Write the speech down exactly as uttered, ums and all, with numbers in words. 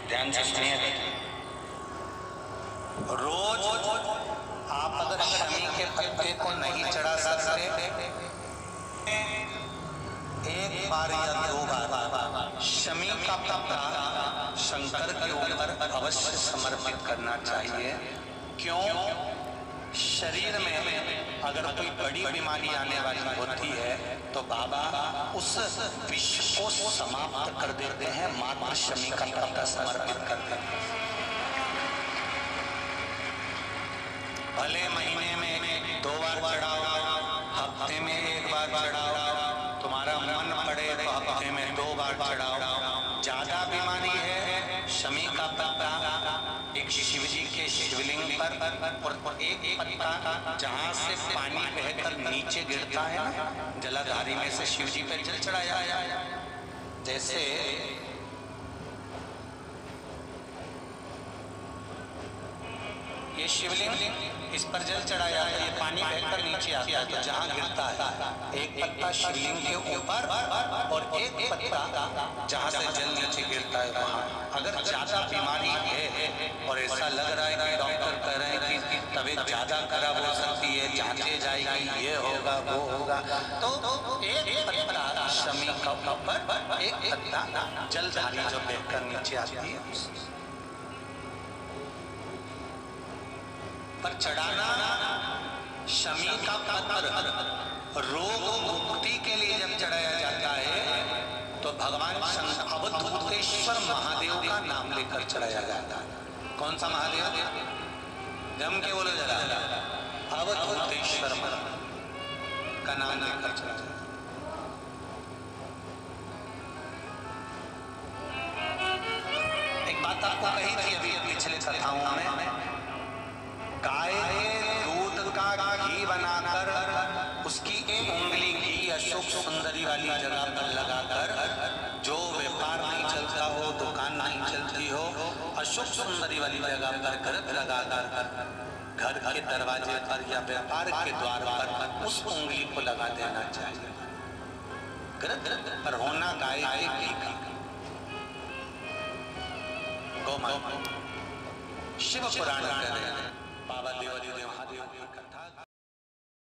ध्यान से सुनिएगा। रोज आप अगर शमी के पत्ते को नहीं चढ़ा सकते, एक बार या दो बार शमी का पत्ता शंकर के ऊपर अवश्य समर्पित करना चाहिए। क्यों? शरीर में अगर कोई बड़ी बीमारी आने वाली होती है तो बाबा उस विष को समाप्त कर देते हैं, मात्र शमी का पत्ता समर्पित कर देते हैं। भले महीने में दो बार चढ़ाओ, हफ्ते में एक बार चढ़ाओ, तुम्हारा मन पड़े तो हफ्ते में दो बार चढ़ाओ। ज्यादा बीमारी है, शमी का पत्ता एक शिव जी के शिवलिंग पर और एक पत्ता जहाँ से पानी बहकर नीचे गिरता है ना, जलाधारी में से शिव जी पे जल चढ़ाया। जैसे ये शिवलिंग, इस पर जल चढ़ाया तो ये पानी बहकर नीचे आता है, तो जहाँ गिरता है एक पत्ता शिवलिंग के ऊपर और एक पत्ता जहाँ से जल नीचे गिरता है वहाँ। अगर ज्यादा बीमारी है और ऐसा लग रहा है कि डॉक्टर कह रहे हैं कि तबीयत ज्यादा खराब हो सकती है, जांचे जाएगी, ये होगा वो होगा, तो एक पत्ता शमी का ऊपर, एक पत्ता जलधारी जो बहकर नीचे आती है पर चढ़ाना। शमी का पत्थर रोग मुक्ति के लिए जब चढ़ाया जाता है तो भगवान अवधूतेश्वर महादेव का नाम लेकर चढ़ाया जाता है। कौन सा महादेव? जम के बोलो जरा, अवधूतेश्वर का नाम लेकर चढ़ाया जाता है। एक बात आपको कही थी अभी पिछले कथाओं में, गाय के दूध का घी बनाकर उसकी एक उंगली घी अशोक सुंदरी वाली जगह पर लगाकर, जो व्यापार नहीं चलता हो, दुकान नहीं चलती हो, अशोक सुंदरी वाली जगह पर घृत लगाकर घर के दरवाजे पर या व्यापार के द्वार पर उस उंगली को लगा देना चाहिए। घृत पर होना गाय के घी का। गौ माता शिव पुराण करें, बाबा देव महादेव की कथा।